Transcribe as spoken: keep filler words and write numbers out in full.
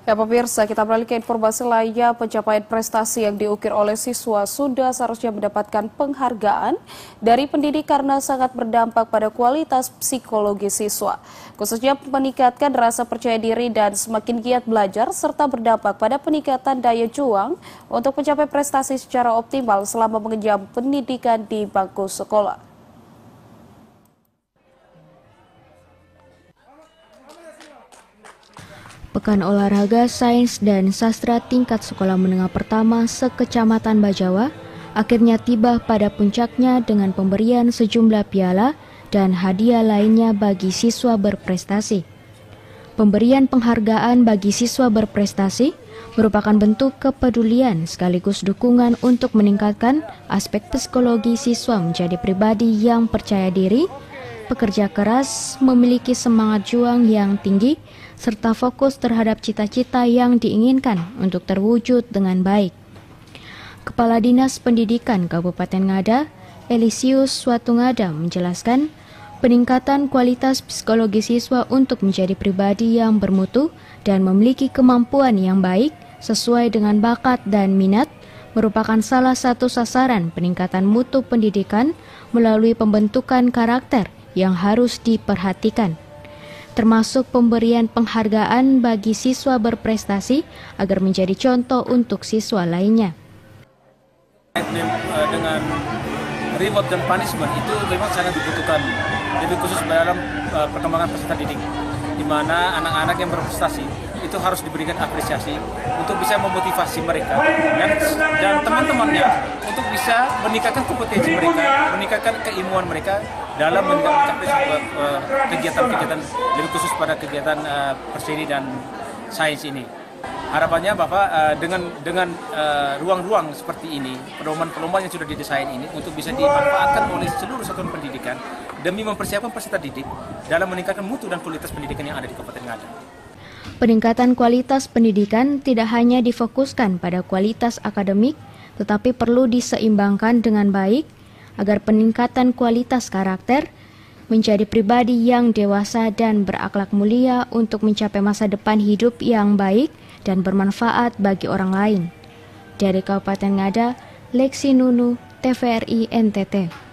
Ya pemirsa, kita beralih ke informasi lainnya. Pencapaian prestasi yang diukir oleh siswa sudah seharusnya mendapatkan penghargaan dari pendidik karena sangat berdampak pada kualitas psikologi siswa. Khususnya meningkatkan rasa percaya diri dan semakin giat belajar serta berdampak pada peningkatan daya juang untuk mencapai prestasi secara optimal selama mengenyam pendidikan di bangku sekolah. Pekan Olahraga, Sains, dan Sastra tingkat sekolah menengah pertama se-Kecamatan Bajawa akhirnya tiba pada puncaknya dengan pemberian sejumlah piala dan hadiah lainnya bagi siswa berprestasi. Pemberian penghargaan bagi siswa berprestasi merupakan bentuk kepedulian sekaligus dukungan untuk meningkatkan aspek psikologi siswa menjadi pribadi yang percaya diri, pekerja keras, memiliki semangat juang yang tinggi, serta fokus terhadap cita-cita yang diinginkan untuk terwujud dengan baik. Kepala Dinas Pendidikan Kabupaten Ngada, Elisius Swatungada menjelaskan, peningkatan kualitas psikologi siswa untuk menjadi pribadi yang bermutu dan memiliki kemampuan yang baik sesuai dengan bakat dan minat merupakan salah satu sasaran peningkatan mutu pendidikan melalui pembentukan karakter yang harus diperhatikan, termasuk pemberian penghargaan bagi siswa berprestasi agar menjadi contoh untuk siswa lainnya. Dengan reward dan punishment itu memang sangat dibutuhkan, lebih khusus dalam uh, perkembangan peserta didik, di mana anak-anak yang berprestasi itu harus diberikan apresiasi untuk bisa memotivasi mereka dan, dan teman-temannya untuk bisa meningkatkan kompetensi mereka, meningkatkan keilmuan mereka dalam mencapai uh, kegiatan-kegiatan, lebih khusus pada kegiatan uh, perseni dan sains ini. Harapannya Bapak uh, dengan dengan ruang-ruang uh, seperti ini, pedoman-pedoman yang sudah didesain ini untuk bisa dimanfaatkan oleh seluruh satuan pendidikan demi mempersiapkan peserta didik dalam meningkatkan mutu dan kualitas pendidikan yang ada di Kabupaten Ngada. Peningkatan kualitas pendidikan tidak hanya difokuskan pada kualitas akademik, tetapi perlu diseimbangkan dengan baik agar peningkatan kualitas karakter menjadi pribadi yang dewasa dan berakhlak mulia untuk mencapai masa depan hidup yang baik dan bermanfaat bagi orang lain. Dari Kabupaten Ngada, Lexi Nunu, T V R I N T T.